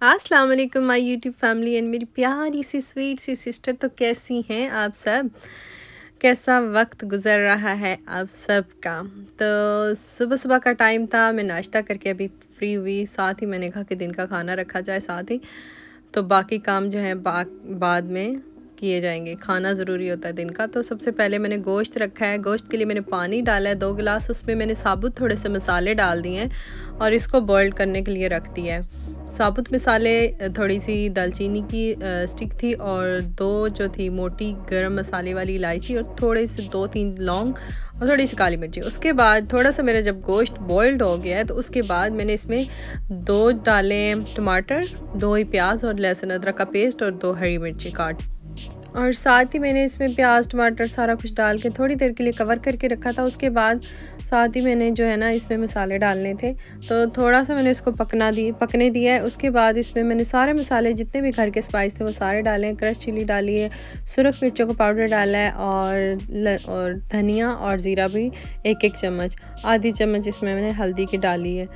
अस्सलाम वालेकुम my YouTube family and मेरी प्यारी सी स्वीट सी सिस्टर। तो कैसी हैं आप सब? कैसा वक्त गुज़र रहा है आप सब का? तो सुबह सुबह का टाइम था, मैं नाश्ता करके अभी फ्री हुई। साथ ही मैंने कहा कि दिन का खाना रखा जाए साथ ही, तो बाकी काम जो है बाद में किए जाएंगे। खाना ज़रूरी होता है दिन का। तो सबसे पहले मैंने गोश्त रखा है। गोश्त के लिए मैंने पानी डाला है 2 गिलास। उसमें मैंने साबुत थोड़े से मसाले डाल दिए हैं और इसको बॉईल करने के लिए रख दिया है। साबुत मसाले थोड़ी सी दालचीनी की स्टिक थी और 2 जो थी मोटी गरम मसाले वाली इलायची और थोड़े से 2-3 लौंग और थोड़ी सी काली मिर्ची। उसके बाद थोड़ा सा मेरा जब गोश्त बॉइल्ड हो गया है तो उसके बाद मैंने इसमें 2 डाले टमाटर, 2 ही प्याज और लहसुन अदरक का पेस्ट और 2 हरी मिर्ची काट, और साथ ही मैंने इसमें प्याज टमाटर सारा कुछ डाल के थोड़ी देर के लिए कवर करके रखा था। उसके बाद साथ ही मैंने जो है ना इसमें मसाले डालने थे, तो थोड़ा सा मैंने इसको पकने दिया है। उसके बाद इसमें मैंने सारे मसाले जितने भी घर के स्पाइस थे वो सारे डाले हैं। क्रश चिली डाली है, सुरख मिर्चों का पाउडर डाला है और धनिया और ज़ीरा भी 1-1 चम्मच, आधी चम्मच इसमें मैंने हल्दी की डाली है।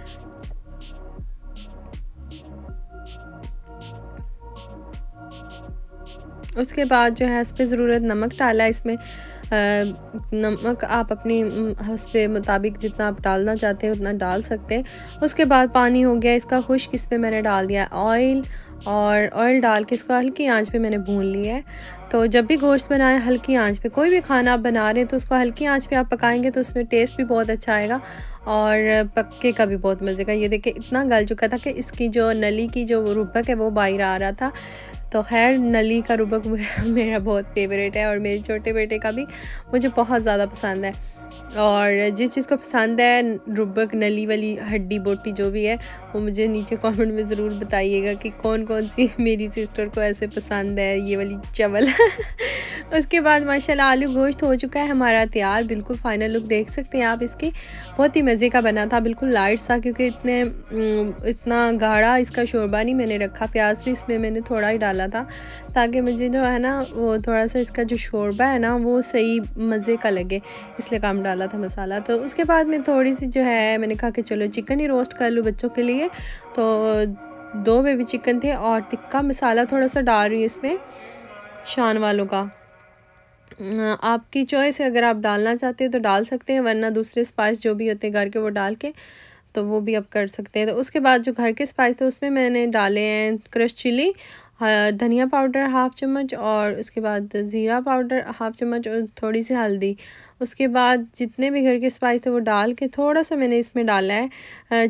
उसके बाद जो है इस पर ज़रूरत नमक डाला है। इसमें नमक आप अपनी हस्बे मुताबिक जितना आप डालना चाहते हैं उतना डाल सकते हैं। उसके बाद पानी हो गया इसका खुश्क, इसमें मैंने डाल दिया ऑयल, और ऑयल डाल के इसको हल्की आंच पे मैंने भून लिया है। तो जब भी गोश्त बनाएं हल्की आंच पे, कोई भी खाना आप बना रहे हैं तो उसको हल्की आंच पे आप पकाएंगे तो उसमें टेस्ट भी बहुत अच्छा आएगा और पक्के का भी बहुत मज़े का। ये देखिए इतना गल चुका था कि इसकी जो नली की जो रुबक है वो बाहर आ रहा था। तो खैर नली का रुबक मेरा बहुत फेवरेट है और मेरे छोटे बेटे का भी मुझे बहुत ज़्यादा पसंद है। और जिस चीज़ को पसंद है रुबक, नली वाली हड्डी बोटी जो भी है, वो मुझे नीचे कमेंट में ज़रूर बताइएगा कि कौन कौन सी मेरी सिस्टर को ऐसे पसंद है ये वाली चवल। उसके बाद माशाल्लाह आलू गोश्त हो चुका है हमारा तैयार। बिल्कुल फाइनल लुक देख सकते हैं आप इसकी। बहुत ही मज़े का बना था, बिल्कुल लाइट सा, क्योंकि इतना गाढ़ा इसका शोरबा नहीं मैंने रखा। प्याज भी इसमें मैंने थोड़ा ही डाला था ताकि मुझे जो है ना वो थोड़ा सा इसका जो शोरबा है ना वो सही मज़े का लगे, इसलिए कम डाला था मसाला। तो उसके बाद में थोड़ी सी जो है मैंने कहा कि चलो चिकन ही रोस्ट कर लूँ बच्चों के लिए। तो 2 बेबी चिकन थे और टिक्का मसाला थोड़ा सा डाल रही हूँ इसमें, शान वालों का। आपकी चॉइस है, अगर आप डालना चाहते हैं तो डाल सकते हैं, वरना दूसरे स्पाइस जो भी होते हैं घर के वो डाल के तो वो भी आप कर सकते हैं। तो उसके बाद जो घर के स्पाइस थे उसमें मैंने डाले हैं क्रश चिली, धनिया पाउडर 1/2 चम्मच, और उसके बाद ज़ीरा पाउडर 1/2 चम्मच और थोड़ी सी हल्दी। उसके बाद जितने भी घर के स्पाइस थे वो डाल के थोड़ा सा मैंने इसमें डाला है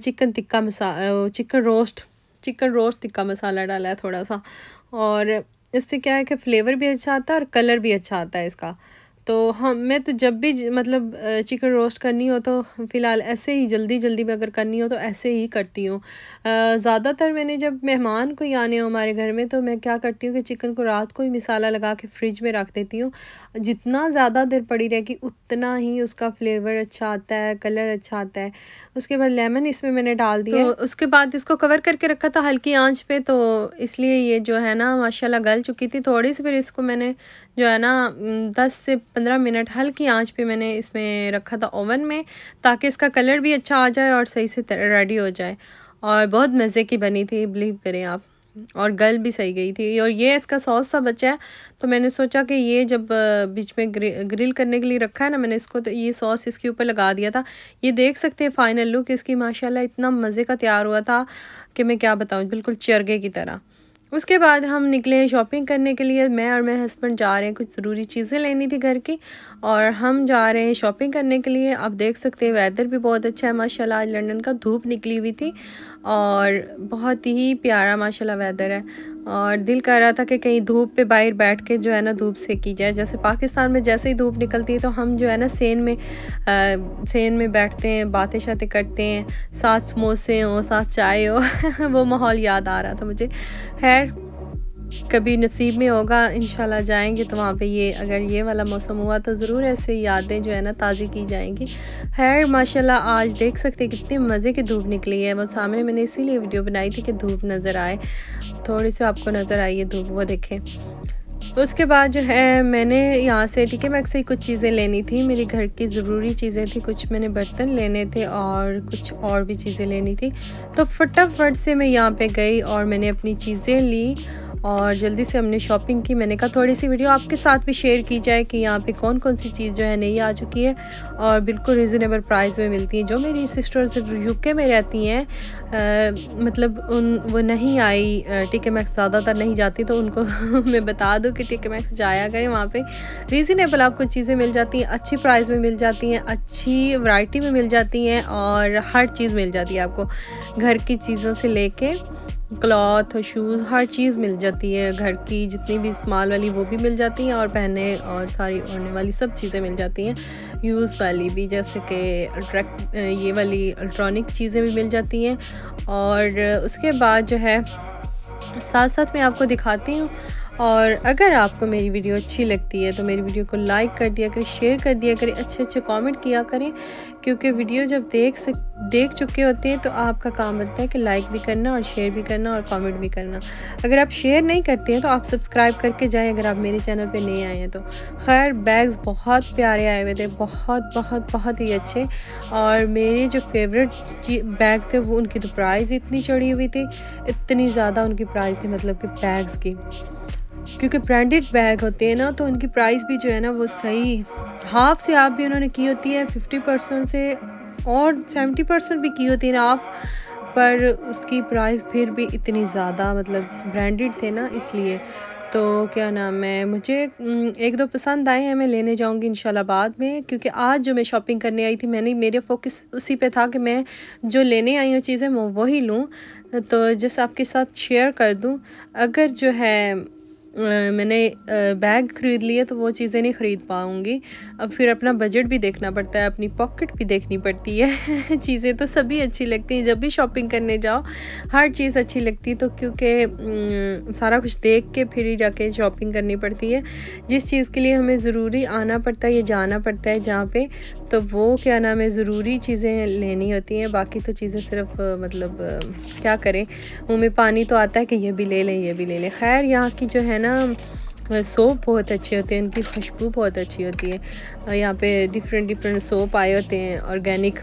चिकन रोस्ट टिक्का मसाला डाला है थोड़ा सा। और इससे क्या है कि फ्लेवर भी अच्छा आता है और कलर भी अच्छा आता है इसका। तो मैं तो जब भी मतलब चिकन रोस्ट करनी हो तो फ़िलहाल ऐसे ही जल्दी में अगर करनी हो तो ऐसे ही करती हूँ। ज़्यादातर मैंने जब मेहमान कोई आने हो हमारे घर में तो मैं क्या करती हूँ कि चिकन को रात को ही मसाला लगा के फ्रिज में रख देती हूँ। जितना ज़्यादा देर पड़ी रहेगी उतना ही उसका फ्लेवर अच्छा आता है, कलर अच्छा आता है। उसके बाद लेमन इसमें मैंने डाल दिया। तो उसके बाद इसको कवर करके रखा था हल्की आंच पे, तो इसलिए ये जो है ना माशाल्लाह गल चुकी थी थोड़ी सी। फिर इसको मैंने जो है ना 10 से 15 मिनट हल्की आंच पे मैंने इसमें रखा था ओवन में, ताकि इसका कलर भी अच्छा आ जाए और सही से रेडी हो जाए। और बहुत मज़े की बनी थी, बिलीव करें आप, और गल भी सही गई थी। और ये इसका सॉस सा बचा है तो मैंने सोचा कि ये जब बीच में ग्रिल करने के लिए रखा है ना मैंने इसको, तो ये सॉस इसके ऊपर लगा दिया था। ये देख सकते हैं फाइनल लुक इसकी माशाल्लाह इतना मज़े का तैयार हुआ था कि मैं क्या बताऊँ, बिल्कुल चरगे की तरह। उसके बाद हम निकले हैं शॉपिंग करने के लिए। मैं और मेरे हस्बैंड जा रहे हैं, कुछ ज़रूरी चीज़ें लेनी थी घर की, और हम जा रहे हैं शॉपिंग करने के लिए। आप देख सकते हैं वेदर भी बहुत अच्छा है माशाल्लाह। आज लंदन का धूप निकली हुई थी और बहुत ही प्यारा माशाल्लाह वेदर है, और दिल कर रहा था कि कहीं धूप पे बाहर बैठ के जो है ना धूप सेकी जाए। जैसे पाकिस्तान में जैसे ही धूप निकलती है तो हम जो है ना सेन में बैठते हैं, बातें शातें करते हैं, साथ समोसे हो, साथ चाय हो। वो माहौल याद आ रहा था मुझे। खैर कभी नसीब में होगा इंशाल्लाह जाएंगे तो वहाँ पे ये अगर ये वाला मौसम हुआ तो ज़रूर ऐसे यादें जो है ना ताज़ी की जाएंगी। खैर माशाल्लाह आज देख सकते हैं कितने मज़े की धूप निकली है। वो सामने मैंने इसीलिए वीडियो बनाई थी कि धूप नज़र आए, थोड़ी सी आपको नज़र आई है धूप, वो देखें। उसके बाद जो है मैंने यहाँ से टीके मैक्स से कुछ चीज़ें लेनी थी, मेरे घर की ज़रूरी चीज़ें थी, कुछ मैंने बर्तन लेने थे और कुछ और भी चीज़ें लेनी थी। तो फटाफट से मैं यहाँ पे गई और मैंने अपनी चीज़ें ली और जल्दी से हमने शॉपिंग की। मैंने कहा थोड़ी सी वीडियो आपके साथ भी शेयर की जाए कि यहाँ पे कौन कौन सी चीज़ जो है नई आ चुकी है और बिल्कुल रिजनेबल प्राइस में मिलती है। जो मेरी सिस्टर्स यूके में रहती हैं, मतलब वो नहीं आई, टीके मैक्स ज़्यादातर नहीं जाती, तो उनको मैं बता दूं कि टीके मैक्स जाया करें। वहाँ पे रीज़नेबल आपको चीज़ें मिल जाती हैं, अच्छी प्राइस में मिल जाती हैं, अच्छी वैरायटी में मिल जाती हैं और हर चीज़ मिल जाती है आपको। घर की चीज़ों से लेके क्लॉथ, शूज़, हर चीज़ मिल जाती है। घर की जितनी भी इस्तेमाल वाली वो भी मिल जाती हैं और पहनने और सारी ओढ़ने वाली सब चीज़ें मिल जाती हैं। यूज़ वाली भी, जैसे कि ये वाली इलेक्ट्रॉनिक चीज़ें भी मिल जाती हैं। और उसके बाद जो है साथ साथ मैं आपको दिखाती हूँ। और अगर आपको मेरी वीडियो अच्छी लगती है तो मेरी वीडियो को लाइक कर दिया करें, शेयर कर दिया करें, अच्छे अच्छे कमेंट किया करें, क्योंकि वीडियो जब देख चुके होते हैं तो आपका काम बनता है कि लाइक भी करना और शेयर भी करना और कमेंट भी करना। अगर आप शेयर नहीं करते हैं तो आप सब्सक्राइब करके जाएं अगर आप मेरे चैनल पे नए आए हैं तो। खैर बैग्स बहुत प्यारे आए हुए थे, बहुत बहुत बहुत ही अच्छे। और मेरे जो फेवरेट बैग थे वो उनकी तो प्राइस इतनी चढ़ी हुई थी, इतनी ज़्यादा उनकी प्राइस थी, मतलब कि बैग्स की, क्योंकि ब्रांडेड बैग होते हैं ना तो उनकी प्राइस भी जो है ना वो सही हाफ़ से आप भी उन्होंने की होती है, 50% से और 70% भी की होती है ना हाफ़, पर उसकी प्राइस फिर भी इतनी ज़्यादा, मतलब ब्रांडेड थे ना इसलिए। तो क्या नाम है, मुझे एक दो पसंद आए हैं, मैं लेने जाऊंगी इंशाल्लाह बाद में, क्योंकि आज जो मैं शॉपिंग करने आई थी मेरे फोकस उसी पे था कि मैं जो लेने आई हूँ चीज़ें मैं वही लूँ। तो जैसे आपके साथ शेयर कर दूँ, अगर जो है मैंने बैग ख़रीद लिए तो वो चीज़ें नहीं ख़रीद पाऊँगी। अब फिर अपना बजट भी देखना पड़ता है, अपनी पॉकेट भी देखनी पड़ती है। चीज़ें तो सभी अच्छी लगती हैं, जब भी शॉपिंग करने जाओ हर चीज़ अच्छी लगती है, तो क्योंकि सारा कुछ देख के फिर ही जाके शॉपिंग करनी पड़ती है। जिस चीज़ के लिए हमें ज़रूरी आना पड़ता है या जाना पड़ता है जहाँ पे, तो वो क्या नाम है ज़रूरी चीज़ें लेनी होती हैं। बाकी तो चीज़ें सिर्फ मतलब क्या करें, मुँह में पानी तो आता है कि ये भी ले लें ये भी ले लें। खैर यहाँ की जो है ना सोप बहुत अच्छे होते हैं, उनकी खुशबू बहुत अच्छी होती है। यहाँ पे डिफरेंट सोप आए होते हैं ऑर्गेनिक।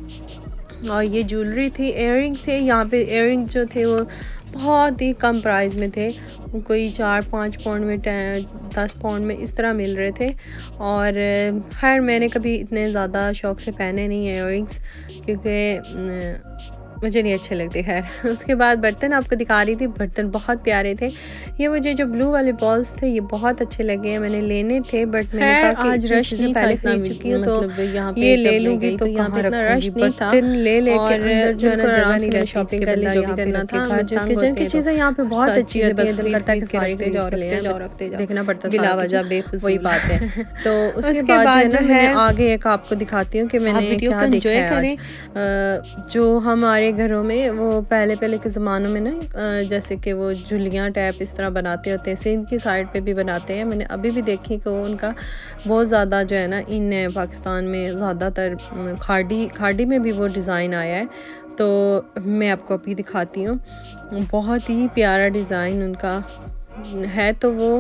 और ये ज्वेलरी थी, इयररिंग थे, यहाँ पे इयररिंग जो थे वो बहुत ही कम प्राइस में थे, कोई 4-5 पाउंड में 10 पाउंड में इस तरह मिल रहे थे। और खैर मैंने कभी इतने ज़्यादा शौक़ से पहने नहीं है इयररिंग्स, क्योंकि मुझे नहीं अच्छे लगते। खैर उसके बाद बर्तन आपको दिखा रही थी, बर्तन बहुत प्यारे थे। ये मुझे जो ब्लू वाले बॉल्स थे ये बहुत अच्छे लगे हैं, मैंने लेने थे बट मैंने कहा कि आज रश नहीं था, इतना चुकी हूँ तो ये ले लूँगी, तो यहाँ पे इतना रश नहीं था ले के अंदर जो है ना जगह नहीं रहती, शॉपिंग करने जो भी करना था। किचन की चीज़ें यहाँ पे बहुत अच्छी होती है, दिल करता है कि रखते जाओ देखना पड़ता है बिला वजह बेफिज़ूल, वही बात है। तो उसके बाद जो है आगे एक आपको दिखाती हूँ कि मैंने क्या देखा है आज। जो हमारे घरों में वो पहले के ज़मानों में ना जैसे कि वो झुलियाँ टाइप इस तरह बनाते होते हैं, सिंध की साइड पे भी बनाते हैं। मैंने अभी भी देखी कि वो उनका बहुत ज़्यादा जो है ना इन है पाकिस्तान में, ज़्यादातर खाड़ी में भी वो डिज़ाइन आया है। तो मैं आपको अभी दिखाती हूँ, बहुत ही प्यारा डिज़ाइन उनका है। तो वो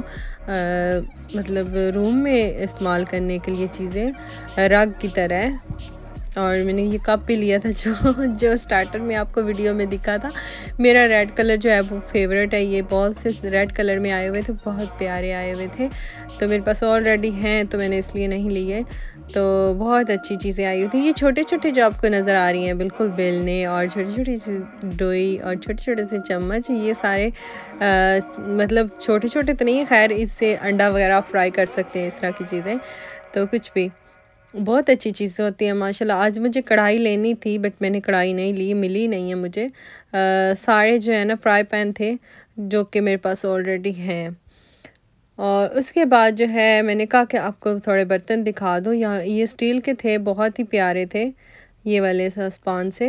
मतलब रूम में इस्तेमाल करने के लिए चीज़ें रग की तरह है। और मैंने ये कप भी लिया था जो स्टार्टर में आपको वीडियो में दिखा था। मेरा रेड कलर जो है वो फेवरेट है, ये बॉल से रेड कलर में आए हुए थे, बहुत प्यारे आए हुए थे। तो मेरे पास ऑलरेडी हैं तो मैंने इसलिए नहीं लिए। तो बहुत अच्छी चीज़ें आई हुई थी। ये छोटे छोटे जो आपको नज़र आ रही हैं बिल्कुल बेलने और छोटी छोटी सी डोई और छोटे छोटे से चम्मच, ये सारे मतलब छोटे छोटे तो नहीं है, खैर इससे अंडा वगैरह फ्राई कर सकते हैं, इस तरह की चीज़ें। तो कुछ भी बहुत अच्छी चीज़ें होती हैं माशाल्लाह। आज मुझे कढ़ाई लेनी थी बट मैंने कढ़ाई नहीं ली, मिली नहीं है मुझे। सारे जो है ना फ्राई पैन थे जो कि मेरे पास ऑलरेडी हैं। और उसके बाद जो है मैंने कहा कि आपको थोड़े बर्तन दिखा दूँ। यहाँ ये स्टील के थे, बहुत ही प्यारे थे ये वाले सस्पान से।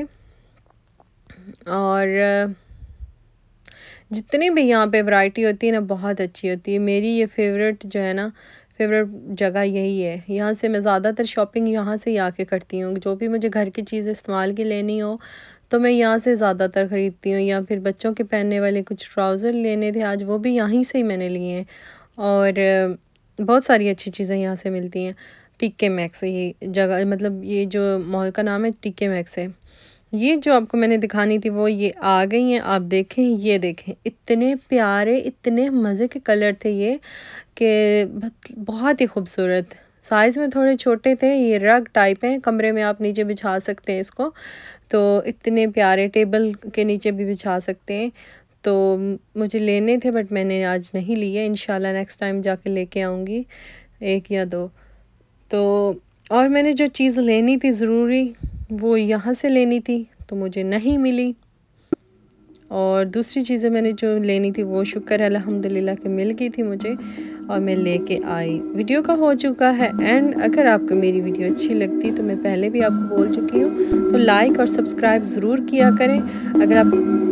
और जितनी भी यहाँ पे वैरायटी होती है ना बहुत अच्छी होती है। मेरी ये फेवरेट जो है ना फेवरेट जगह यही है, यहाँ से मैं ज़्यादातर शॉपिंग यहाँ से ही आके करती हूँ। जो भी मुझे घर की चीज़ इस्तेमाल की लेनी हो तो मैं यहाँ से ज़्यादातर ख़रीदती हूँ। या फिर बच्चों के पहनने वाले कुछ ट्राउज़र लेने थे आज, वो भी यहीं से ही मैंने लिए हैं। और बहुत सारी अच्छी चीज़ें यहाँ से मिलती हैं। टीके मैक्स है ये जगह, मतलब ये जो मॉल का नाम है टीके मैक्स है। ये जो आपको मैंने दिखानी थी वो ये आ गई हैं। आप देखें, ये देखें, इतने प्यारे, इतने मज़े के कलर थे ये कि बहुत ही खूबसूरत। साइज़ में थोड़े छोटे थे, ये रग टाइप हैं, कमरे में आप नीचे बिछा सकते हैं इसको। तो इतने प्यारे, टेबल के नीचे भी बिछा सकते हैं। तो मुझे लेने थे बट मैंने आज नहीं लिए, इंशाल्लाह नेक्स्ट टाइम जाके लेके आऊँगी 1 या 2। तो और मैंने जो चीज़ लेनी थी ज़रूरी, वो यहाँ से लेनी थी तो मुझे नहीं मिली। और दूसरी चीज़ें मैंने जो लेनी थी वो शुक्र है अल्हम्दुलिल्लाह कि मिल गई थी मुझे, और मैं लेके आई। वीडियो का हो चुका है एंड। अगर आपको मेरी वीडियो अच्छी लगती तो मैं पहले भी आपको बोल चुकी हूँ, तो लाइक और सब्सक्राइब ज़रूर किया करें। अगर आप